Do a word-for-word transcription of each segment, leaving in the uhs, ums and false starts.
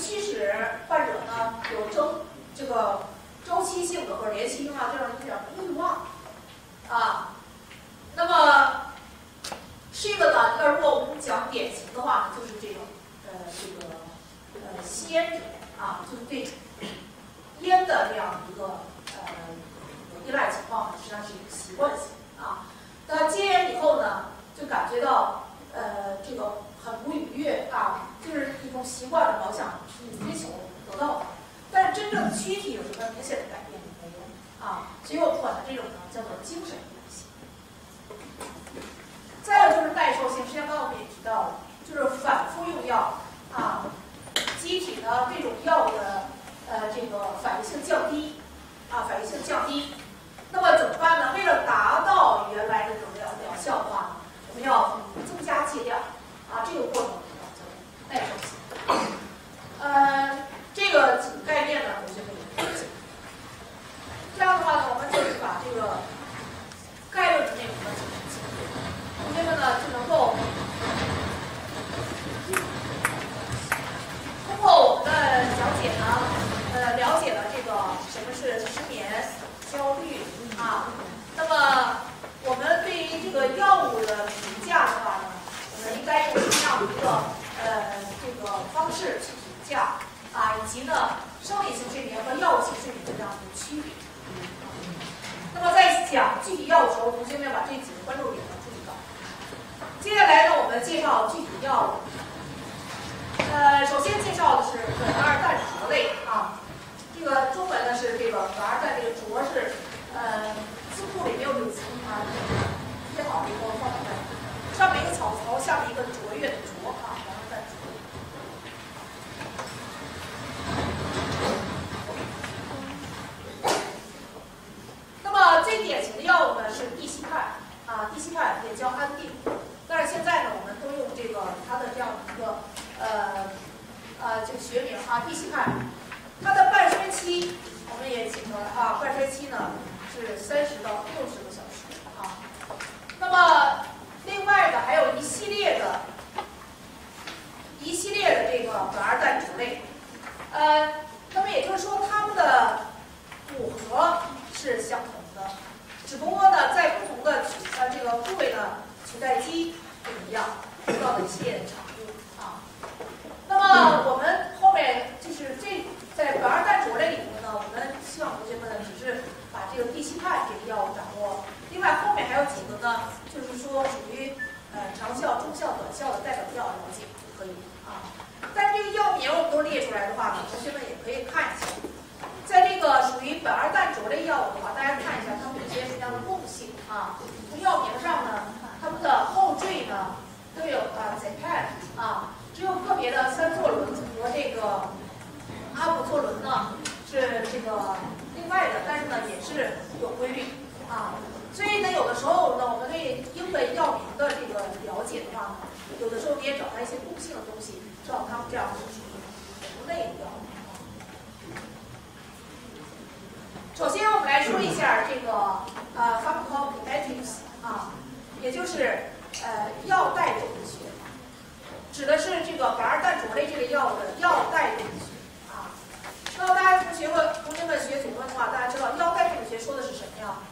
驱使患者呢有周这个周期性的或者连续性啊这样一种欲望啊。那么这个呢，要如果我们讲典型的话，就是这种呃这个呃吸烟者啊，就是对烟的这样一个呃依赖情况，实际上是一个习惯性啊。那戒烟以后呢，就感觉到呃这个很不愉悦啊，就是一种习惯了，老想去追求得到它。但是真正躯体有什么明显的改变没有啊？所以我们管它这种呢叫做精神依赖性。再有就是耐受性，实际上刚刚我们也提到了，就是反复用药啊，机体呢这种药物的呃这个反应性降低啊，反应性降低。那么怎么办呢？为了达到原来的这种疗疗效的话呢，我们要增加剂量啊，这个过程叫耐受性。呃，这个几个概念呢，同学们也了解。这样的话呢，我们就是把这个概论的内容呢讲清楚，同学们呢就能够通过我们的讲解呢，呃，了解了这个什么是失眠、焦虑啊。那么我们对于这个药物的评价的话呢，我们应该用什么样的一个呃这个方式去评价啊，以及呢生理性睡眠和药物性睡眠的这样的区别。那么在讲具体药物的时候，同学们要把这几个关注点要注意到。接下来呢，我们介绍具体药物。呃，首先介绍的是苯二氮卓类啊，这个中文呢是这个苯二氮，这个卓是呃字库里没有这个词啊，贴好了以后放在这儿，上面一个草槽，下面一个卓越的卓啊，苯二氮卓。那么最典型的药物呢是地西泮啊，地西泮也叫安定，但是现在呢我们都用这个它的这样一个呃呃这个学名啊，地西泮。它的半衰期我们也记出来啊，半衰期呢是三十到六十个小时啊。那么另外呢还有一系列的一系列的这个苯二氮卓类，呃，那么也就是说它们的组合是相同的，只不过呢，在不同的取呃这个部位呢，取代基不一样，得到的一系列的产物啊。那么我们后面就是这在苯二氮卓类里头呢，我们希望同学们呢只是把这个地西泮这个药物掌握，另外后面还有几个呢，就是说属于呃长效、中效、短效的代表药了解就可以啊。但是这个药名我们都列出来的话呢，同学们也可以看一下。在这个属于苯二氮卓类药物的话，大家看一下它们有些什么样的共性啊？从药名上呢，它们的后缀呢都有啊 Zapan 啊，只有个别的三唑仑和这个阿普唑仑呢是这个另外的，但是呢也是有规律啊。所以呢，有的时候呢，我们对英文药名的这个了解的话呢，有的时候你也找到一些共性的东西，知道它们这样是属于同类的药物。首先，我们来说一下这个呃 pharmacokinetics 啊，也就是呃药代动力学，指的是这个苯二氮卓类这个药物的药代动力学啊。那么大家同学们同学们学总论的话，大家知道药代动力学说的是什么呀？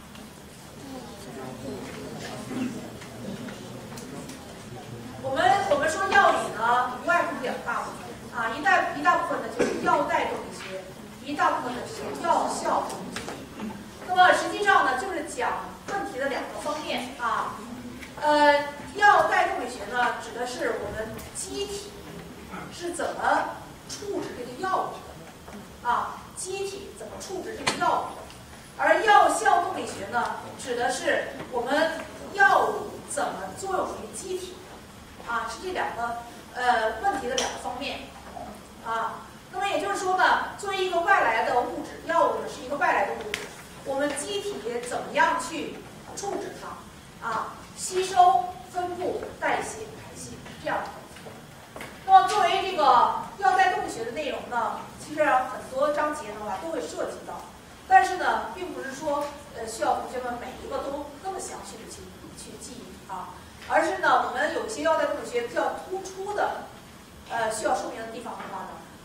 我们我们说药理呢，无外乎两大部分啊，一大一大部分呢就是药代动力学，一大部分呢是药效动力学。那么实际上呢，就是讲问题的两个方面啊。呃，药代动力学呢，指的是我们机体是怎么处置这个药物的啊，机体怎么处置这个药物的。而药效动力学呢，指的是我们药物怎么作用于机体啊，是这两个呃问题的两个方面啊。那么也就是说呢，作为一个外来的物质，药物呢是一个外来的物质，我们机体怎么样去处置它啊？吸收、分布、代谢、排泄这样的东西。那么作为这个药代动力学的内容呢，其实很多章节的话都会涉及到，但是呢，并不是说呃需要同学们每一个都那么详细的去去记忆啊，而是呢，我们有一些药代动力学比较突出的呃需要说明的地方的话呢，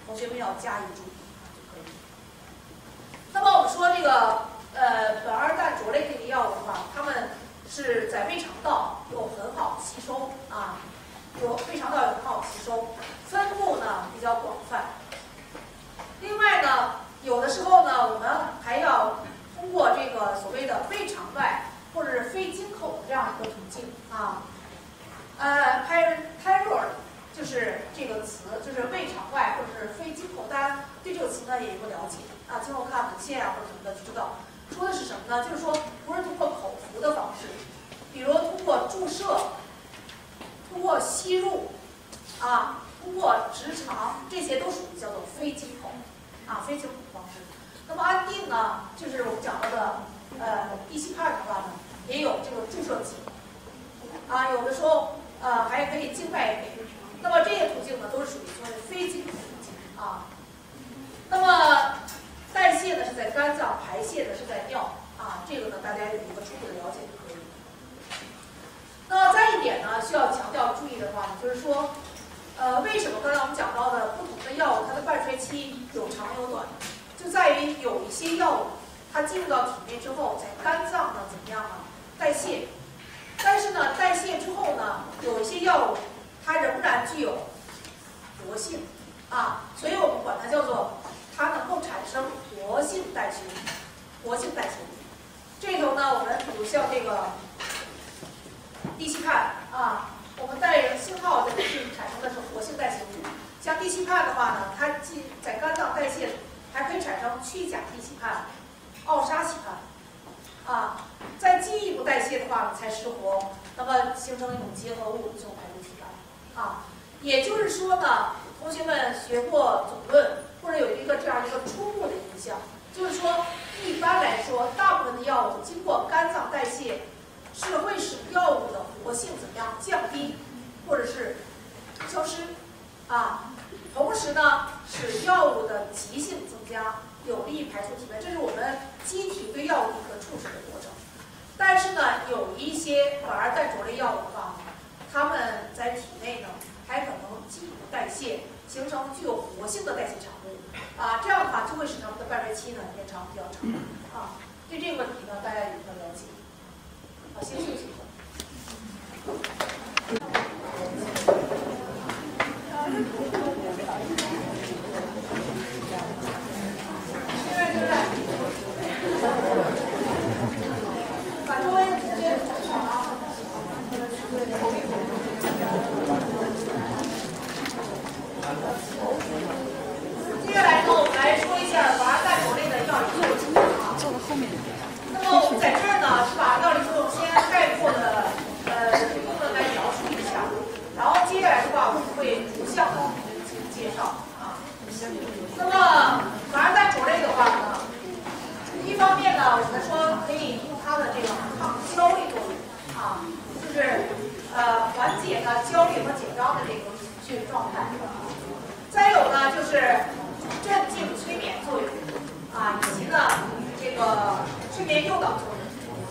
同学们要加以注意就可以。那么我们说这个呃苯二氮卓类这个药物的话，它们是在胃肠道有很好吸收啊，有胃肠道有很好吸收，分布呢比较广泛。另外呢，有的时候呢，我们还要通过这个所谓的胃肠外或者是非经口的这样一个途径啊，呃 parenteral 就是这个词，就是胃肠外或者是非经口，大家对这个词呢也有个了解啊，今后看文献啊或者什么的就知道，说的是什么呢？就是说不是通过口服的方式，比如通过注射、通过吸入啊、通过直肠，这些都属于叫做非经口啊，非经口方式。那么安定呢，就是我们讲到的呃地西泮的话呢，也有这个注射剂啊，有的时候呃还可以静脉给。那么这些途径呢，都是属于说非经口途径啊。那么代谢呢是在肝脏，排泄呢是在尿啊，这个呢大家有一个初步的了解就可以。那么再一点呢，需要强调注意的话呢，就是说，呃，为什么刚才我们讲到的不同的药物它的半衰期有长有短，就在于有一些药物它进入到体内之后，在肝脏呢怎么样呢？代谢，但是呢代谢之后呢，有一些药物它仍然具有活性啊，所以我们管它叫做它能够产生活性代谢物，活性代谢物。这头呢，我们比如像这个地西泮啊，我们带信号的是产生的是活性代谢物。像地西泮的话呢，它既在肝脏代谢，还可以产生去甲地西泮、奥沙西泮啊。再进一步代谢的话才失活，那么形成一种结合物，就排出体外啊。也就是说呢，同学们学过总论或者有一个这样一个初步的印象，就是说一般来说，大部分的药物经过肝脏代谢，是会使药物的活性怎么样降低，或者是消失啊。同时呢，使药物的极性增加，有利排出体外，这是我们机体对药物一个处置的过程。但是呢，有一些苯二氮卓类药物的话，它们在体内呢还可能进一步代谢，形成具有活性的代谢产物啊，这样的话就会使它们的半衰期呢延长比较长啊。对这个问题呢，大家有一个了解。好，先休息一会儿。现在现在，把周围的同学找上啊。接下来呢，我们来说一下苯二氮卓类的药理作用啊。坐到后面。那么我们在这儿呢，是把药理作用先概括的呃部分来描述一下，然后接下来的话，我们会逐项的进行介绍啊。那么苯二氮卓类的话呢，一方面呢，我们说可以用它的这个抗焦虑作用啊，就是呃缓解呢焦虑和紧张的这个情绪状态。再有呢，就是镇静催眠作用啊，以及呢这个睡眠诱导作用，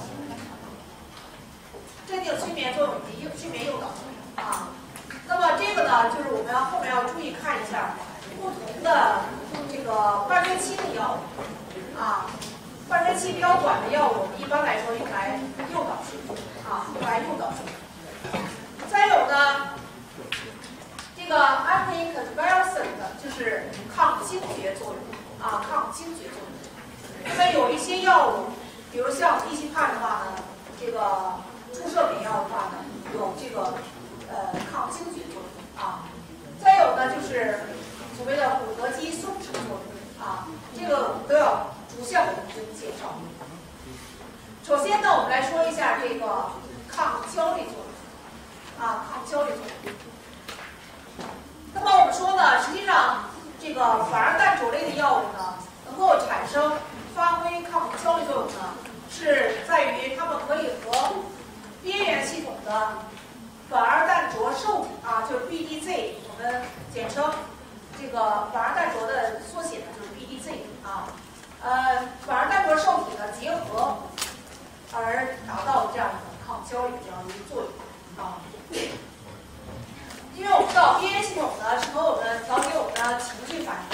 镇定催眠作用以及睡眠诱导作用啊。那么这个呢，就是我们要后面要注意看一下不同的这个半衰期的药物啊，半衰期比较短的药物，我们一般来说用来诱导睡眠啊，用来诱导睡眠。再有呢。这个 anticonvulsant 就是抗惊厥作用啊，抗惊厥作用。那么有一些药物，比如像地西泮的话呢，这个注射给药的话呢，有这个呃抗惊厥作用啊。再有呢，就是所谓的骨骼肌松弛作用啊，这个我们都要逐项的进行介绍。首先呢，我们来说一下这个抗焦虑作用啊，抗焦虑作用。那么我们说呢，实际上这个苯二氮卓类的药物呢，能够产生发挥抗焦虑作用呢，是在于它们可以和边缘系统的苯二氮卓受体啊，就是 B D Z， 我们简称这个苯二氮卓的缩写呢就是 B D Z 啊，呃，苯二氮卓受体呢结合而达到这样一种抗焦虑这样一个作用啊。因为我们知道边缘系统呢是和我们调节我们的情绪反应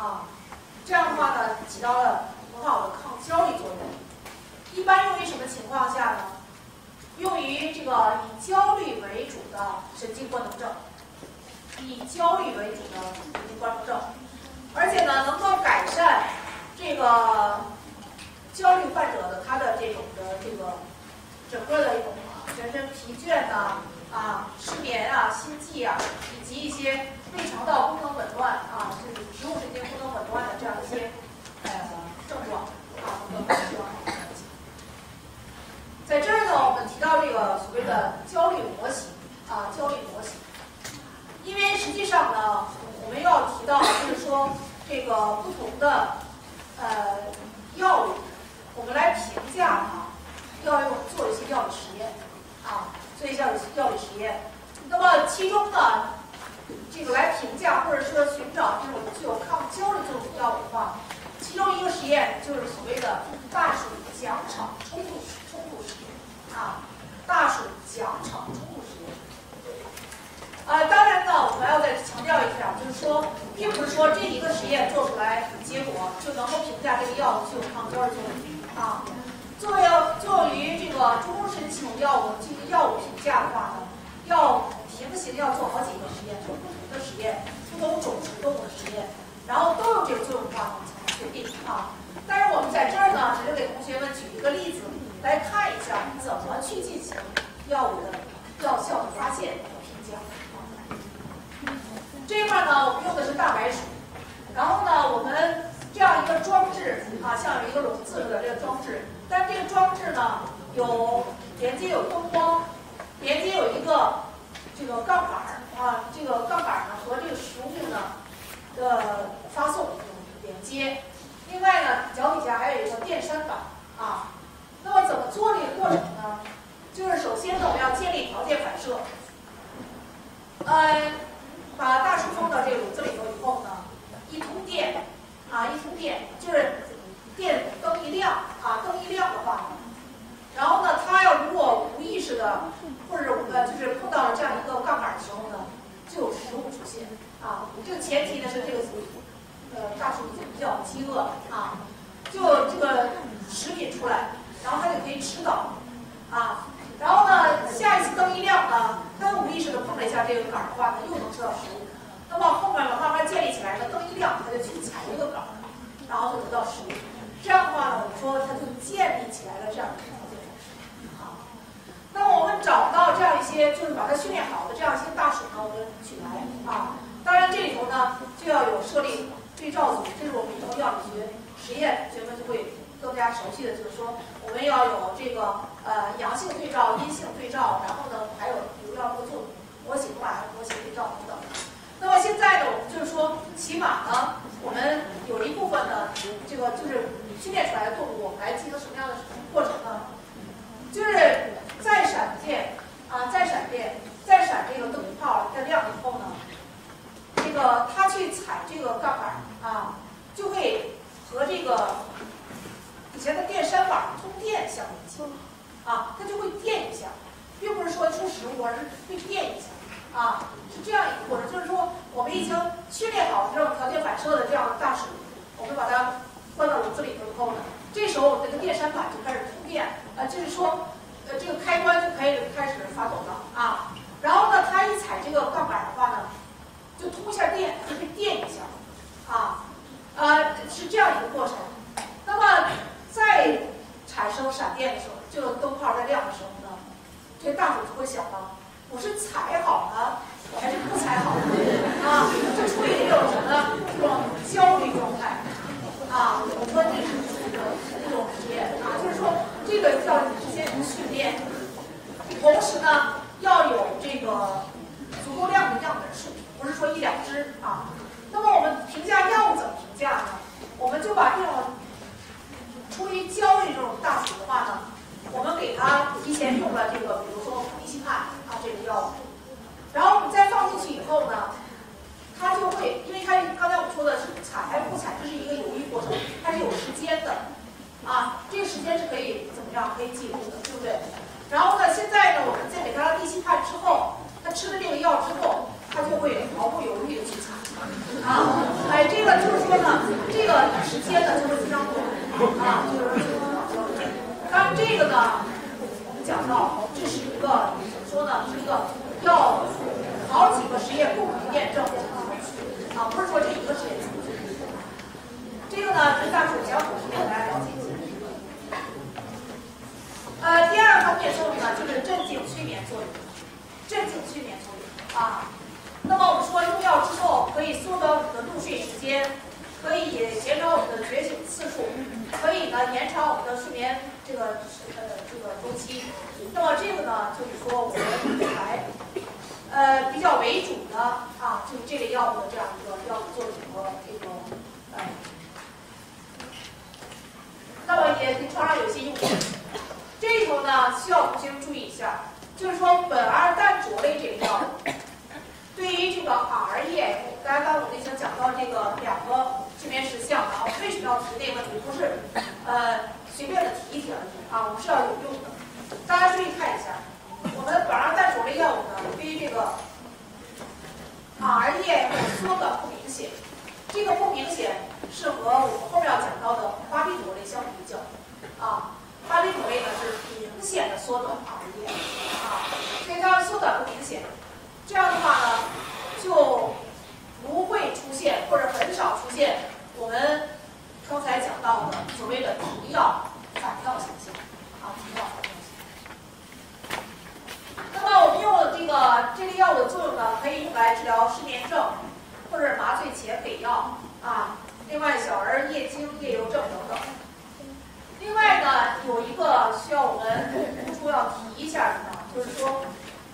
啊，这样的话呢，起到了很好的抗焦虑作用。一般用于什么情况下呢？用于这个以焦虑为主的神经官能症，以焦虑为主的神经官能症，而且呢，能够改善这个焦虑患者的他的这种的这个整个的一种全身疲倦呐、啊、失眠啊、心悸啊，以及一些胃肠道功能紊乱啊，就是植物神经功能紊乱的这样一些呃症状啊，能够希望改善。在这儿呢，我们提到这个所谓的焦虑模型啊，焦虑模型，因为实际上呢，我们要提到就是说这个不同的呃药物，我们来评价它，要用做一些药理实验啊，做一些药理实验。那么其中呢，这个来评价或者说寻找这种具有抗焦虑作用的药物的话，其中一个实验就是所谓的大鼠奖场冲突冲突实验啊，大鼠奖场冲突实验。呃，当然呢，我们要再强调一下，就是说，并不是说这一个实验做出来结果就能够评价这个药物具有抗焦虑作用啊。作为作于这个中枢神经药物进行药物评价的话呢，要平行要做好几个实验，做不同的实验，不同种属动物的实验，然后都有这个作用的话，我们才能确定啊。但是我们在这儿呢，只是给同学们举一个例子，来看一下怎么去进行药物的药效的发现和评价。这一块呢，我们用的是大白鼠，然后呢，我们这样一个装置啊，像有一个笼子似的这个装置，但这个装置呢，有连接有灯光，连接有一个这个杠杆啊，这个杠杆呢和这个食物呢的发送连接。另外呢，脚底下还有一个电扇板啊。那么怎么做这个过程呢？就是首先呢，我们要建立条件反射。呃，把大鼠放到这个笼子里头以后呢，一通电啊，一通电就是电灯一亮啊，灯一亮的话，然后呢，它要如果无意识的或者呃就是碰到了这样一个杠杆的时候呢，就有食物出现啊。这个前提呢是这个呃大鼠已经比较饥饿啊，就这个食品出来，然后它就可以吃到啊。然后呢，下一次灯一亮呢，它无意识的碰了一下这个杆的话呢，又能吃到食物。那么后面呢，慢慢建立起来呢，灯一亮，它就去踩这个杆，然后就得到食物。这样的话呢，我们说它就建立起来了这样一个条件反射啊。那么我们找到这样一些，就是把它训练好的这样一些大鼠呢，我们取来啊。当然这里头呢，就要有设立对照组，这是我们以后药理学实验学们就会更加熟悉的，就是说我们要有这个呃阳性对照、阴性对照，然后呢还有比如要做模型化、模型对照等等。那么现在呢，我们就是说，起码呢，我们有一部分的这个就是训练出来的动物，我们来进行什么样的过程呢？就是在闪电啊，在闪电，在闪这个灯泡在亮以后呢，这个它去踩这个杠杆啊，就会和这个以前的电扇板通电相连接啊，它就会电一下，并不是说出食物，而是会电一下。啊，是这样一个过程，就是说我们已经训练好这种条件反射的这样的大鼠，我们把它关到笼子里头以后呢，这时候我们这个电扇板就开始通电，啊，就是说，呃，这个开关就可以开始发动了啊。然后呢，它一踩这个杠杆的话呢，就通一下电，就会电一下，啊，呃，是这样一个过程。那么在产生闪电的时候，这个灯泡在亮的时候呢，这个大鼠就会想到。我是踩好呢，我还是不踩好呢？啊，就处于这种什么呢？这种焦虑状态啊。我说这是这种实验啊，就是说这个要先训练，同时呢要有这个足够量的样本数，不是说一两只啊。那么时间呢就会非常短啊，就是说，当然这个呢，我们讲到这是一个怎么说呢？是一个要好几个实验共同验证的啊，不是说这一个实验。这个呢，是大数讲古实验，大家了解一下。呃，第二个方面作用呢，就是镇静催眠作用，镇静催眠作用啊。那么我们说用药之后可以缩短我们的入睡时间，可以减少我们的觉醒次数，可以呢延长我们的睡眠这个呃这个周期。那么这个呢，就是说我们来呃比较为主的啊，就是这类药物的这样一个药物作用和这个呃，那么也临床上有些用法。这里头呢需要同学们注意一下，就是说苯二氮卓类这类药物。对于这个 R E M， 大家刚才我们已经讲到这个两个睡眠实相了啊，为什么要提这个问题？不是呃随便的提一提而已啊，我们是要有用的。大家注意看一下，我们苯二氮卓类药物呢，对于这个 R E M 缩短不明显，这个不明显是和我们后面要讲到的巴比妥类相比较啊，巴比妥类呢是明显的缩短 R E M 啊，所以它缩短不明显。这样的话呢，就不会出现或者很少出现我们刚才讲到的所谓的停药反跳现象啊，停药反跳现象。那么我们用这个这类药物的作用呢，可以用来治疗失眠症或者麻醉前给药啊。另外，小儿夜惊、夜游症等等。另外呢，有一个需要我们突出要提一下的呢，就是说。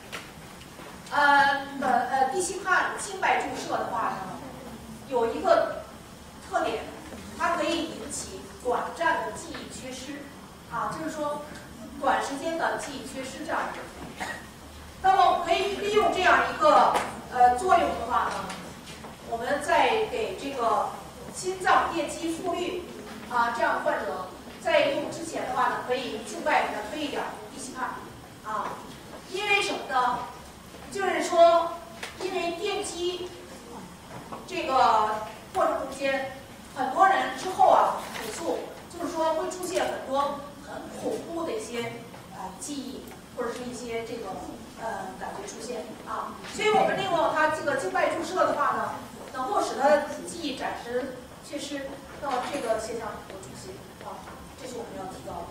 呃呃呃，地西泮静脉注射的话呢，有一个特点，它可以引起短暂的记忆缺失，啊，就是说短时间的记忆缺失这样一个。那么我们可以利用这样一个呃作用的话呢，我们在给这个心脏电击复律啊这样患者在用之前的话呢，可以静脉给他推一点地西泮啊，因为什么呢？就是说，因为电击这个过程中间，很多人之后啊手术，就是说会出现很多很恐怖的一些呃记忆或者是一些这个呃感觉出现啊，所以我们利用它这个静脉注射的话呢，能够使它记忆暂时缺失，那么这个现象不会出现啊，这是我们要提到的。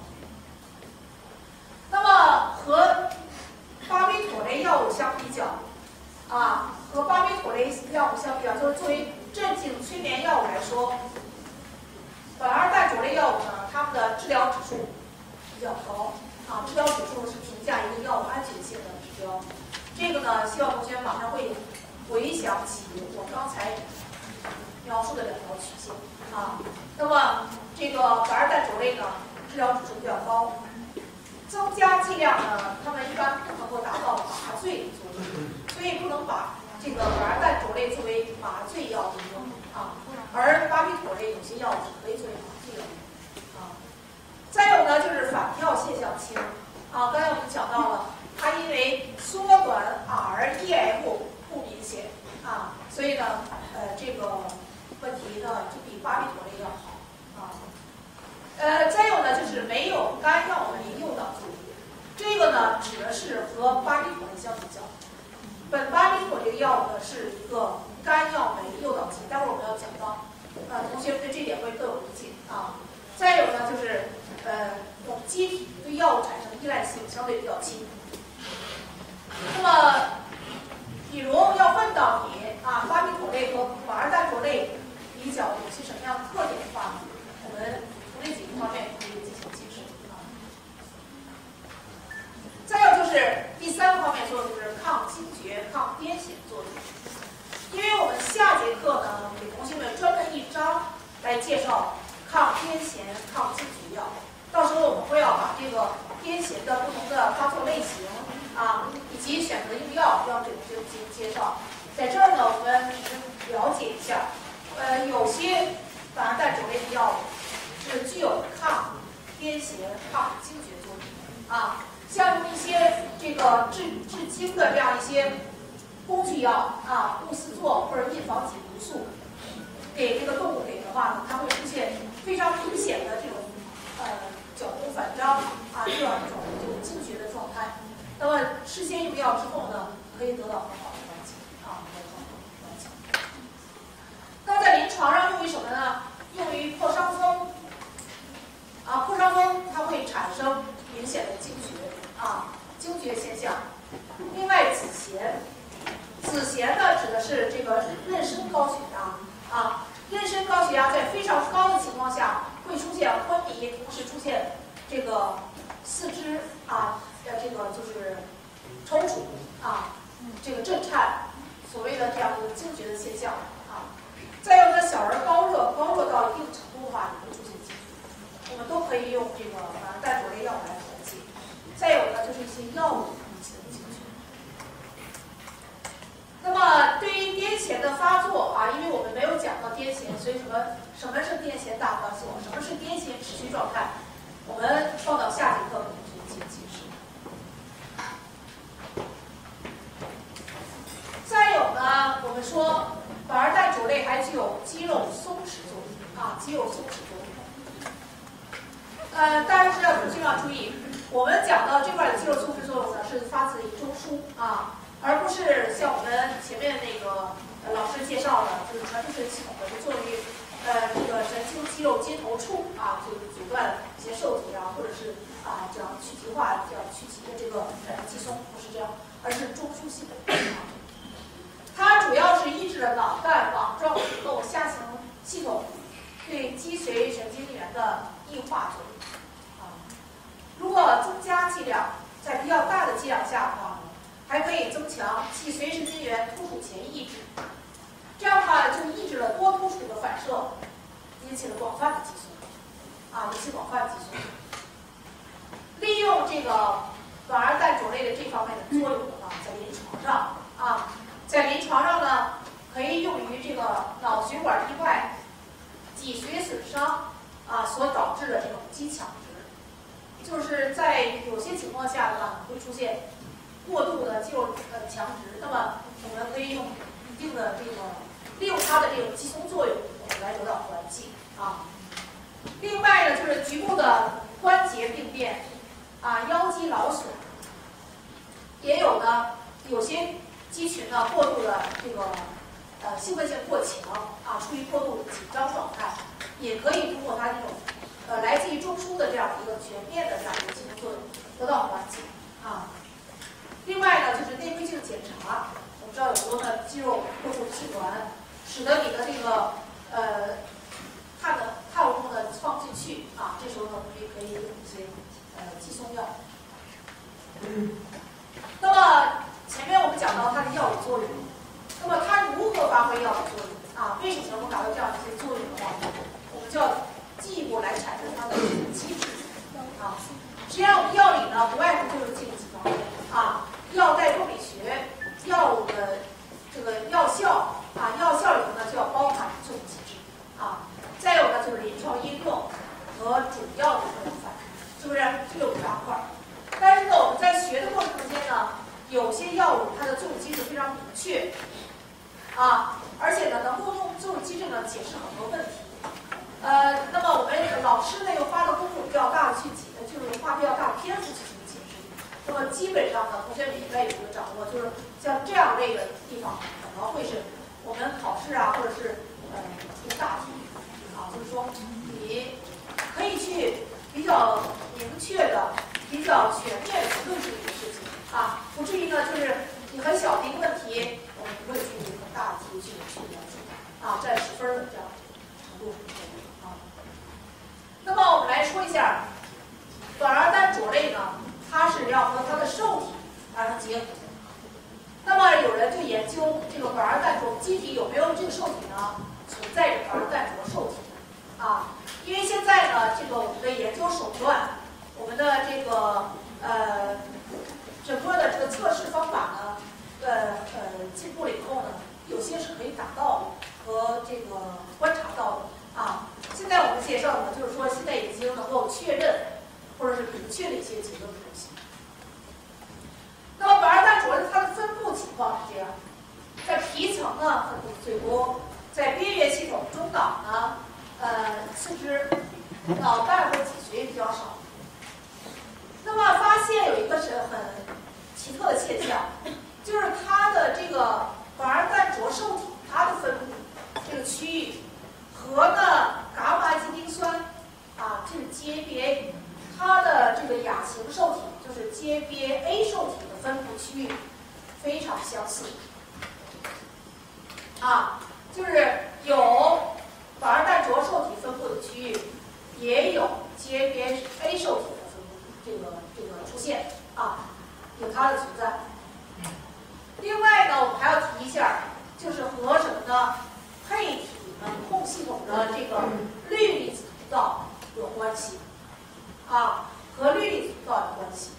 那么和巴比妥类药物相比较，啊，和巴比妥类药物相比较，就是作为镇静催眠药物来说，苯二氮卓类药物呢，它们的治疗指数比较高，啊，治疗指数是评价一个药物安全性的指标。这个呢，希望同学马上会回想起我刚才描述的两条曲线，啊，那么这个苯二氮卓类呢，治疗指数比较高。增加剂量呢，它们一般不能够达到麻醉的作用，所以不能把这个苯二氮卓类作为麻醉药用啊。而巴比妥类有些药物可以作为麻醉药啊。再有呢，就是反跳现象轻啊，刚才我们讲到了，它因为缩短 R E M 不明显啊，所以呢，呃，这个问题呢就比巴比妥类要好啊。呃，再有呢，就是没有干药酶诱导作用，这个呢指的是和巴比妥类相比较。苯巴比妥类药物呢是一个干药酶诱导剂，待会儿我们要讲到，呃，同学们对这点会更有理解啊。再有呢，就是呃，我们机体对药物产生依赖性相对比较轻。那么，比如要问到你啊，巴比妥类和苯二氮卓类比较有些什么样的特点的话，我们从这几个方面可以进行解释啊。再有就是第三个方面作用，就是抗惊厥、抗癫痫作用。因为我们下节课呢，给同学们专门一章来介绍抗癫痫、抗惊厥药。到时候我们会要把这个癫痫的不同的发作类型啊，以及选择用药，要给同学们进行介绍。在这儿呢，我们了解一下，呃，有些苯二氮卓类的药物是具有抗癫痫、抗惊厥作用啊。像一些这个治治惊的这样一些工具药啊，布斯唑或者印仿己毒素，给这个动物给的话。 话呢，它会出现非常明显的这种呃角度反张啊这样一种就是经血的状态。那么事先用药之后呢，可以得到很好的缓解啊，得到很好的缓解。那么在临床上用于什么呢？用于破伤风啊，破伤风它会产生明显的惊厥啊，惊厥现象。另外，子痫，子痫呢指的是这个妊娠高血压啊，妊娠高血压在非常高的情况下会出现昏迷，同时出现这个四肢啊呃这个就是抽搐啊，这个震颤，所谓的这样一个惊厥的现象啊。再有呢，小儿高热，高热到一定程度的话也会出现惊厥，我们都可以用这个反而淡卓类药物来缓解。再有呢，就是一些药物引起的惊厥。那么对于癫痫的发作啊，因为我们没有讲到癫痫，所以什么什么是癫痫大发作，什么是癫痫持续状态，我们放到下节课可能去进行解释。再有呢，我们说反而淡卓类还具有肌肉松弛作用啊，肌肉松弛作用。呃，大家是要尽量注意，我们讲到这块的肌肉松弛作用呢，是发自于中枢啊。而不是像我们前面那个呃老师介绍的，就是传输神系统的，就作用于呃这个神经肌肉接头处啊，就是阻断一些受体啊，或者是啊这样去极化、这样去极的这个呃肌松，不是这样，而是中枢系统。它主要是抑制了脑干网状结构下行系统对脊髓神经元的异化作用啊。如果增加剂量，在比较大的剂量下的话，还可以增强脊髓神经元突触前抑制，这样的话就抑制了多突触的反射，引起了广泛的激素，啊，引起广泛的激素。利用这个反而淡卓类的这方面的作用的话，在临床上啊，在临床上呢，可以用于这个脑血管意外、脊髓损伤啊所导致的这种肌强直，就是在有些情况下的话会出现过度的肌肉呃强直，那么我们可以用一定的这个利用它的这种肌松作用，我们来得到缓解啊。另外呢，就是局部的关节病变啊，腰肌劳损，也有呢有些肌群呢过度的这个呃兴奋性过强啊，处于过度紧张状态，也可以通过它这种呃来自于中枢的这样一个全面的这样一个肌松作用得到缓解啊。另外呢，就是内窥镜检查，我们知道有很多的肌肉过度痉挛，使得你的这个呃汗的汗无中的放不进去啊，这时候呢，我们也可以用一些呃肌松药。那么前面我们讲到它的药理作用，那么它如何发挥药理作用啊？为什么能够达到这样一些作用的话，我们就要进一步来产生它的机制啊。实际上，药理呢，不外乎就是这几方面啊。药代动力学，药物的这个药效啊，药效里头呢就要包含作用机制啊，再有呢就是临床应用和主要的作用反应，是不是？这六个大块。但是呢，我们在学的过程中间呢，有些药物它的作用机制非常明确啊，而且呢能够用作用机制呢解释很多问题。呃，那么我们老师呢又花了功夫比较大的去解，就是花比较大的篇幅去。那么基本上呢，同学们应该有一个掌握，就是像这样类的地方，可能会是我们考试啊，或者是呃出大题啊，就是说你可以去比较明确的、比较全面的去论述一个事情啊，不至于呢就是你很小的一个问题，我们不会去很大的题去去描述啊，占十分的这样程度啊。那么我们来说一下反而淡卓类呢。它是要和它的受体发生结合。那么有人就研究这个反而淡卓机体有没有这个受体呢？存在着反而淡卓受体啊，因为现在呢，这个我们的研究手段，我们的这个呃整个的这个测试方法呢，呃呃进步了以后呢，有些是可以达到和这个观察到的啊。现在我们介绍的就是说，现在已经能够确认。或者是明确的一些结论的东西。那么反而淡卓它的分布情况是这样，在皮层呢分布最多，在边缘系统、中脑呢和呢伽马基丁酸啊，这是 G A B A， 它的这个亚型受体就是 G A B A A 受体的分布区域非常相似啊，就是有反而氮卓受体分布的区域，也有 G A B A A 受体的分布这个这个出现啊，有它的存在。另外呢，我们还要提一下，就是和什么呢？配体门控系统的这个氯离子通道有关系啊，和氯离子通道有关系。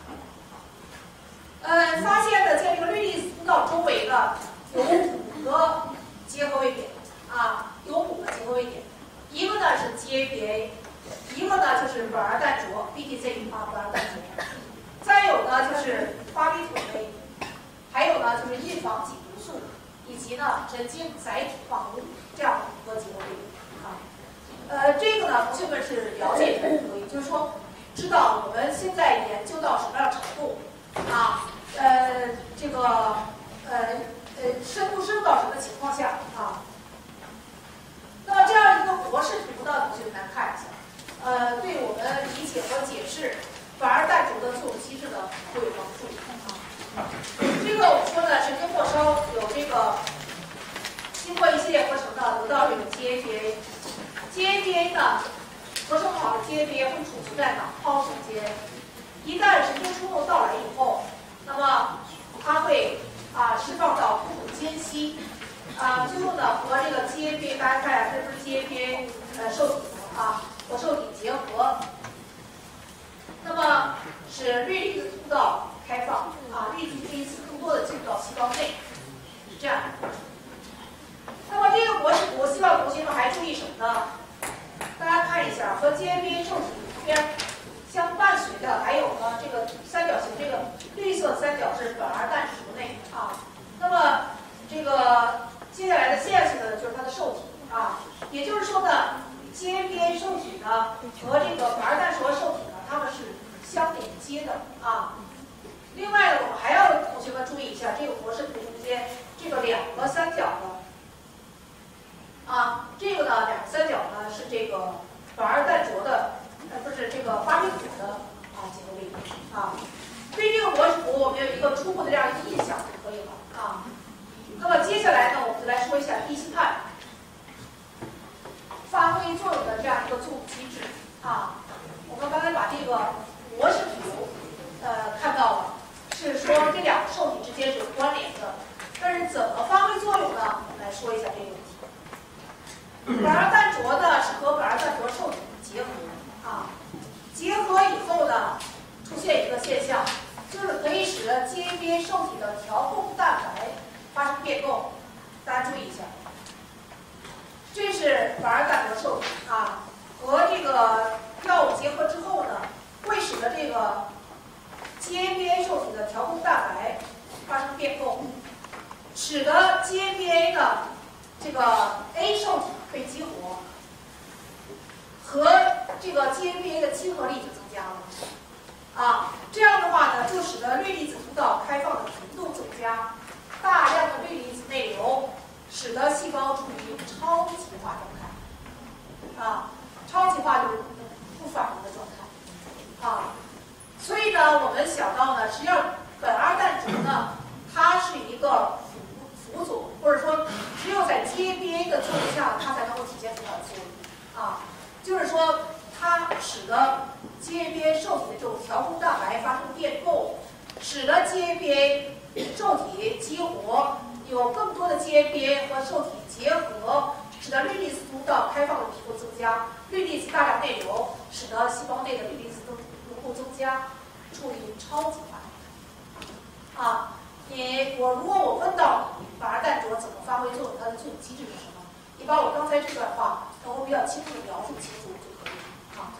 呃，发现的在这个氯离子通道周围呢有五个结合位点啊，有五个结合位点，一个呢是 G A B A， 一个呢就是苯二氮卓 B T Z 啊，苯二氮卓，再有呢就是巴比妥酶，还有呢就是印仿己毒素，以及呢神经载体化合物这样的五个结合位点啊。呃，这个呢同学们是了解的，可以，就是说知道我们现在研究到什么样程度啊？呃，这个呃呃深度深入到什么情况下啊？那么这样一个博士图呢，同学们来看一下，呃，对我们理解和解释苯二氮卓的作用机制呢会有帮助啊。这个我们说呢，神经末梢有这个经过一系列合成呢，得到这个 G A B A。G A B A 呢，合成好的 G A B A 会储存在脑泡中间，一旦神经冲动到来以后，那么它会啊释放到布种间隙，啊最后呢和这个 G A B A 大家看啊，这不是 G A B A 呃受体啊和受体结合，那么使氯离子通道开放啊，氯离子更多的进入到细胞内，是这样。那么这个博士图，希望同学们还注意什么呢？大家看一下，和 G A B A 受体边相伴随的还有呢这个三角形，这个绿色三角是苯二氮卓内啊。那么这个接下来的线性的就是它的受体啊，也就是说呢 ，G A B A 受体呢和这个苯二氮卓受体呢，它们是相连接的啊。另外呢，我们还要同学们注意一下，这个博士图中间这个两个三角的。啊，这个呢，两个三角呢是这个苯二氮卓的，呃，不是这个巴比妥的啊结合位点啊。对这个博士图，我们有一个初步的这样一个印象就可以了啊。那么接下来呢，我们就来说一下地心泮发挥作用的这样一个作用机制啊。我们刚才把这个博士图呃看到了，是说这两个受体之间是有关联的，但是怎么发挥作用呢？我们来说一下这个问题。苯二氮卓呢是和苯二氮卓受体结合啊，结合以后呢，出现一个现象，就是可以使得 G A B A 受体的调控蛋白发生变构。大家注意一下，这是苯二氮卓受体啊，和这个药物结合之后呢，会使得这个 G A B A 受体的调控蛋白发生变构，使得 G A B A 呢这个 A 受体被激活，和这个 G A B A 的亲和力就增加了啊。这样的话呢，就使得氯离子通道开放的频度增加，大量的氯离子内流，使得细胞处于超极化状态啊。超极化就是不反应的状态啊。所以呢，我们想到呢，实际上苯二氮卓呢，它是一个辅佐，或者说只有在 G A B A 的作用下，它才能够体现出它的作用啊。就是说，它使得 G A B A 受体的这种调控蛋白发生变构，使得 G A B A 受体激活，有更多的 G A B A 和受体结合，使得氯离子通道开放的频度增加，氯离子大量内流，使得细胞内的氯离子浓度增加，处于超极化啊。你我如果我问到你苯二氮卓怎么发挥作用，它的作用机制是什么？你把我刚才这段话能够比较清楚的描述清楚就可以啊。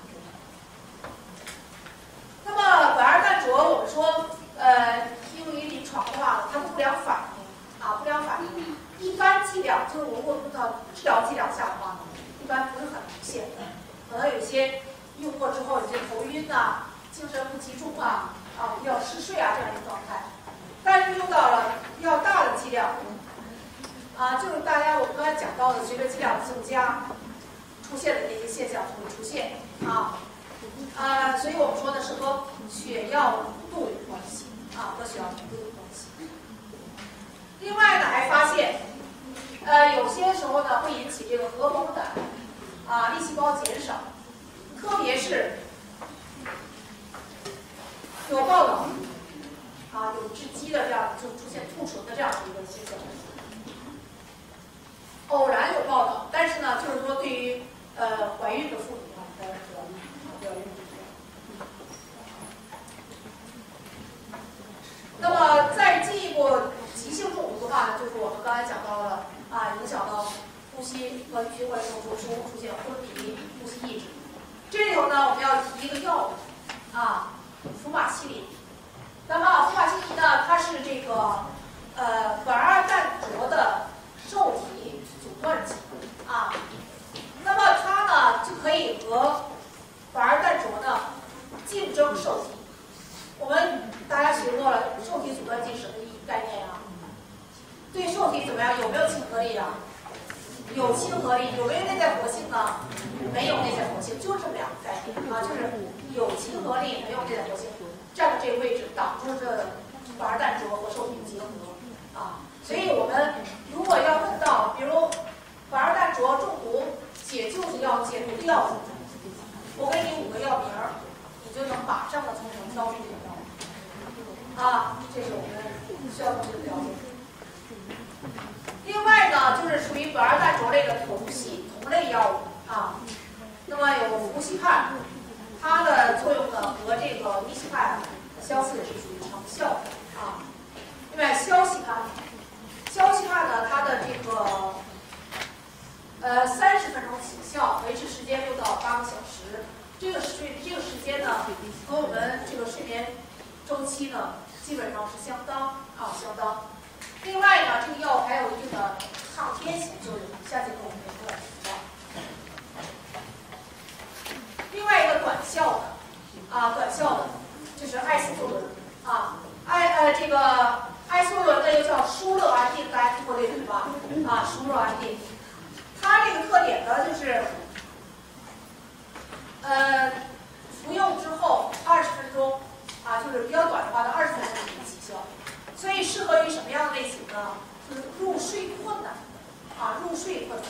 那么苯二氮卓，我们说呃，用于临床的话，它的不良反应啊，不良反应一般剂量就是我如果用到治疗剂量下的话呢，一般不是很明显的，可能有些用过之后有些头晕呐、精神不集中啊，啊比较嗜睡啊这样一个状态。但是用到了比较大的剂量，啊，就是大家我们刚才讲到的，随着剂量的增加， 出现的那些现象就会出现啊。呃，所以我们说的是和血药浓度有关系啊，和血药浓度有关系。另外呢，还发现，呃，有些时候呢会引起这个核红胆啊，粒细胞减少，特别是有报道啊，有致畸的这样就出现兔唇的这样的一个现象。偶然有报道，但是呢，就是说对于呃怀孕的妇女啊，大家知道不要用。那么再进一步急性中毒的话呢，就是我们刚才讲到了啊，影响到呼吸和血管系统中枢，出现昏迷、呼吸抑制。这里头呢，我们要提一个药物啊，福马西林。那么福马西林呢，它是这个呃苯二氮卓的受体阻断剂啊。那么它呢就可以和苯二氮卓呢竞争受体。我们大家学过了，受体阻断剂什么概念啊？对受体怎么样？有没有亲和力啊？有亲和力，有没有内在活性呢？没有内在活性，就这么两个概念啊，就是有亲和力，没有内在活性，占的这个位置挡住这苯二氮卓和受体结合啊。所以我们如果要问到，比如苯二氮卓中毒解救是要解毒的药物，我给你五个药名儿，你就能马上的从中挑出这个药物啊，这是我们需要去了解。另外呢，就是属于苯二氮卓类的同系同类药物啊。那么有氟西泮，它的作用呢和这个依西泮相似，是属于长效的啊。另外硝西泮，硝西泮呢，它的这个呃三十分钟起效，维持时间六到八个小时。这个睡这个时间呢，和我们这个睡眠周期呢，基本上是相当啊相当。另外呢，这个药还有一定的抗癫痫作用，下节课我们也会提到。另外一个短效的啊，短效的就是艾司唑仑啊，艾呃这个艾司唑仑呢又叫舒乐安定，大家听过这个对吧？啊，舒乐安定，它这个特点呢就是，呃，服用之后二十分钟啊，就是比较短的话，到二十分钟就能起效。所以适合于什么样的类型呢？就是入睡困难啊，入睡困难。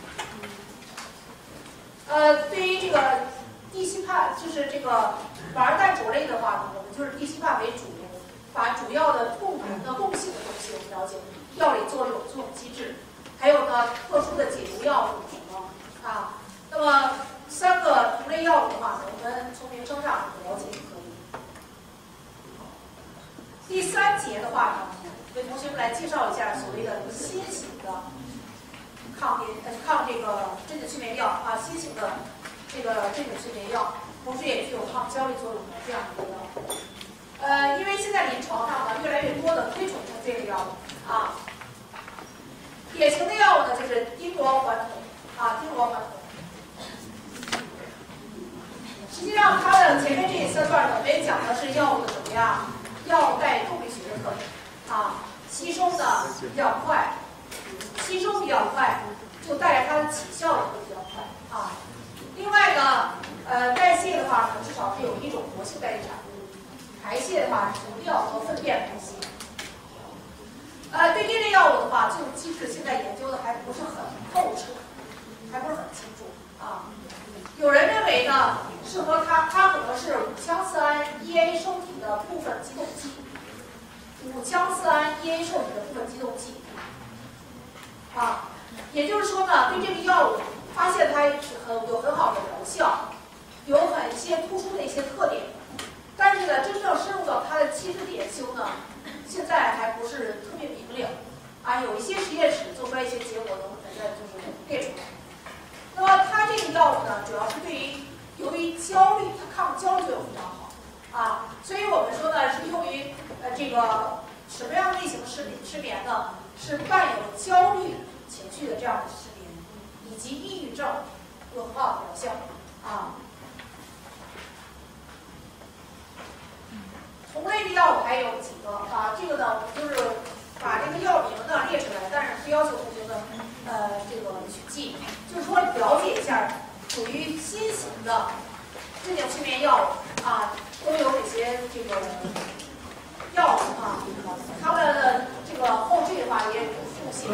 呃，对于这个地西泮，就是这个苯二氮卓类的话呢，我们就是地西泮为主，把主要的共同的共性的东西我们了解，药理作用、作用机制，还有呢特殊的解毒药物什么啊。那么三个同类药物的话呢，我们从名称上了解就可以。第三节的话呢，给同学们来介绍一下所谓的新型的抗癫呃抗这个镇静催眠药啊，新型的这个镇静催眠药，同时也具有抗焦虑作用的这样一个药。呃，因为现在临床上呢，越来越多的推崇成这类药物啊。典型的药物呢，就是丁螺环酮啊，丁螺环酮。实际上，它的前面这三段呢，我们也讲的是药物的怎么样？药带动力学的特点啊，吸收呢比较快，吸收比较快，就带来它的起效也会比较快啊。另外呢，呃，代谢的话呢，至少是有一种活性代谢产物，排泄的话是从尿和粪便排泄。呃，对这类药物的话，这种机制现在研究的还不是很透彻，还不是很清楚啊。有人认为呢，适合它，它可能是五羟色胺 E A 受体的部分激动剂，五羟色胺 E A 受体的部分激动剂，啊，也就是说呢，对这个药物发现它是很有很好的疗效，有很一些突出的一些特点，但是呢，真正深入到它的机制的研究呢，现在还不是特别明了，啊，有一些实验室做出来一些结果，能现在就是列出来。那么它这个药物呢，主要是对于由于焦虑，它抗焦虑作用非常好啊，所以我们说呢是用于呃这个什么样类型的失眠失眠呢？是伴有焦虑情绪的这样的失眠，以及抑郁症有很好的疗效啊。同类的药物还有几个啊，这个呢我们就是把这个药名呢列出来，但是不要求同学们呃这个去记，就是说了解一下属于新型的镇静催眠药物啊，都有哪些这个药物啊？它们的这个后缀的话也有复性。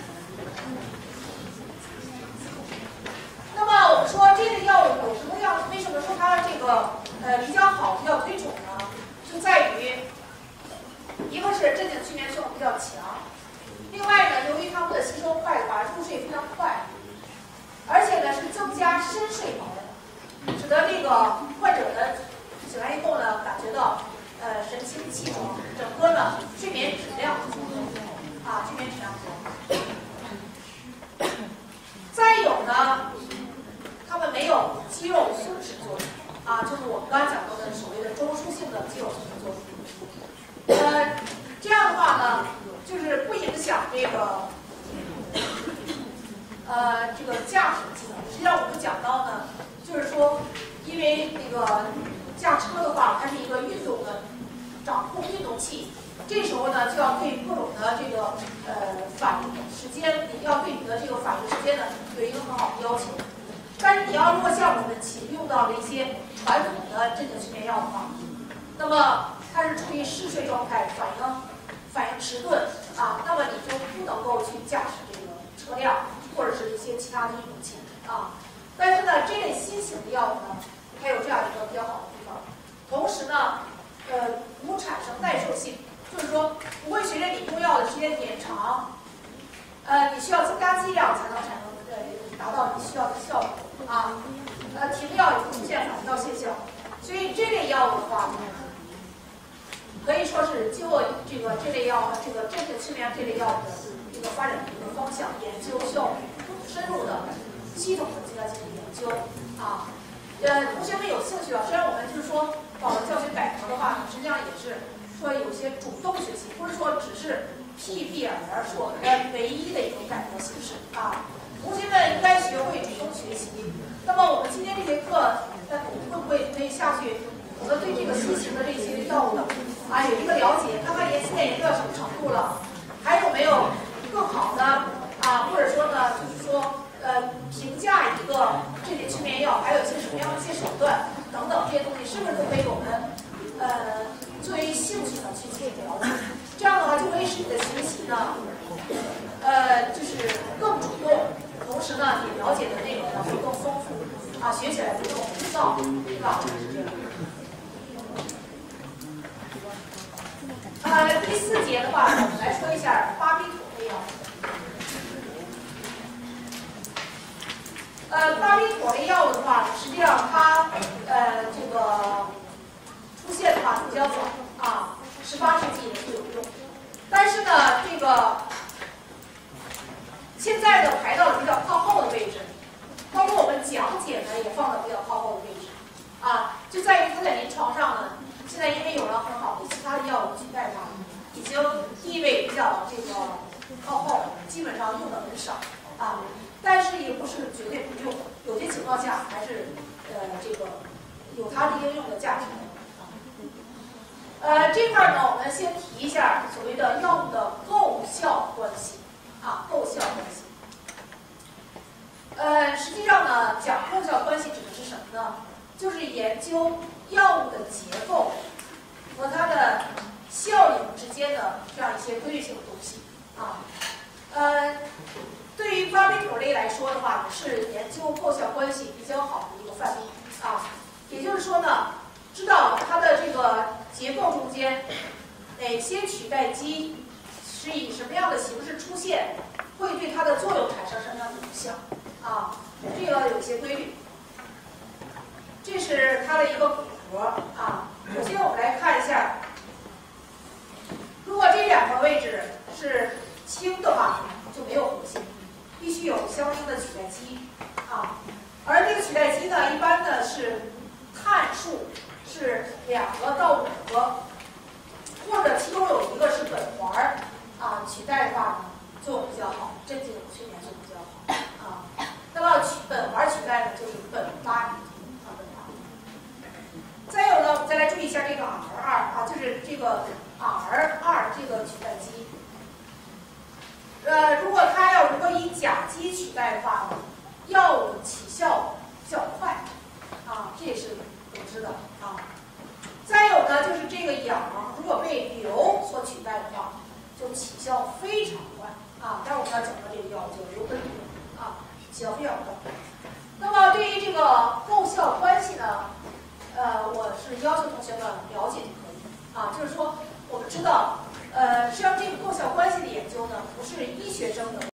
那么我们说这类药物有什么样？为什么说它这个呃比较好、比较推崇呢？就在于一个是镇静催眠效果比较强，另外呢，由于它们的吸收快的话，入睡非常快，而且呢是增加深睡能力，使得这个患者呢醒来以后呢，感觉到呃神清气爽，整个呢睡眠质量啊，睡眠质量高。再有呢，它们没有肌肉松弛作用啊，就是我们刚才讲到的所谓的中枢性的肌肉松弛作用。呃，这样的话呢，就是不影响这个呃这个驾驶技能。实际上我们讲到呢，就是说，因为那个驾车的话，它是一个运动的掌控运动器，这时候呢就要对各种的这个呃反应时间，你要对你的这个反应时间呢有一个很好的要求。但是你要如果像我们启用到了一些传统的镇静催眠药的话，那么它是处于嗜睡状态，反应反应迟钝啊，那么你就不能够去驾驶这个车辆或者是一些其他的运动器啊。但是呢，这类新型的药物呢，它有这样一个比较好的地方，同时呢，呃，不产生耐受性，就是说不会随着你用药的时间延长，呃，你需要增加剂量才能产生呃达到你需要的效果啊，呃，停药也不出现反效现象，所以这类药物的话呢，可以说是经过这个这类药这个镇静催眠这类药物的这个发展的一个方向，研究效果深入的、系统的进行研究啊。呃，同学们有兴趣啊，虽然我们就是说搞了教学改革的话，实际上也是说有些主动学习，不是说只是 P B R 是我们的唯一的一种改革形式啊。同学们应该学会主动学习。那么我们今天这节课，那会不会可以下去？我们对这个新型的这些药物啊有一个了解，看看研现在研究到什么程度了，还有没有更好的啊，或者说呢，就是说呃评价一个这类催眠药，还有一些什么样的一些手段等等这些东西，是不是都可以我们呃作为兴趣呢去进行了解？这样的话就可以使你的学习呢，呃就是更主动，同时呢你了解的内容呢会更丰富啊，学起来不那么枯燥，对吧？呃，第四节的话，我们来说一下巴比妥类药。呃，巴比妥类药物的话，实际上它呃这个出现的话比较早啊，十八世纪就有用。但是呢，这个现在呢排到了比较靠后的位置，包括我们讲解呢也放到比较靠后的位置啊，就在于它在临床上呢。现在因为有了很好的其他的药物取代它，已经地位比较这个靠后，基本上用的很少啊。但是也不是绝对不用，有些情况下还是呃这个有它的应用的价值的。呃，这块呢，我们先提一下所谓的药物的构效关系啊，构效关系。呃，实际上呢，讲构效关系指的是什么呢？就是研究药物的结构和它的效应之间的这样一些规律性的东西啊。呃，对于巴比妥类来说的话，也是研究构效关系比较好的一个范例啊。也就是说呢，知道它的这个结构中间哪些取代基是以什么样的形式出现，会对它的作用产生什么样的影响啊？这个有一些规律。这是它的一个组合啊。首先我们来看一下，如果这两个位置是氢的话，就没有活性，必须有相应的取代基啊。而这个取代基呢，一般呢是碳数是两个到五个，或者其中有一个是苯环啊，取代的话呢作用比较好，镇静催眠就比较好啊。那么取苯环取代呢，就是苯巴比。再有呢，我们再来注意一下这个 R 二啊，就是这个 R 二这个取代基。呃，如果它要如果以甲基取代的话呢，药物起效较快，啊，这也是我知道啊。再有呢，就是这个氧如果被硫所取代的话，就起效非常快啊。待会儿我们要讲到这个药叫硫苯锭啊，起效非常快。那么对于这个构效关系呢，呃，我是要求同学们了解就可以啊，就是说我们知道，呃，实际上这个构效关系的研究呢，不是医学生的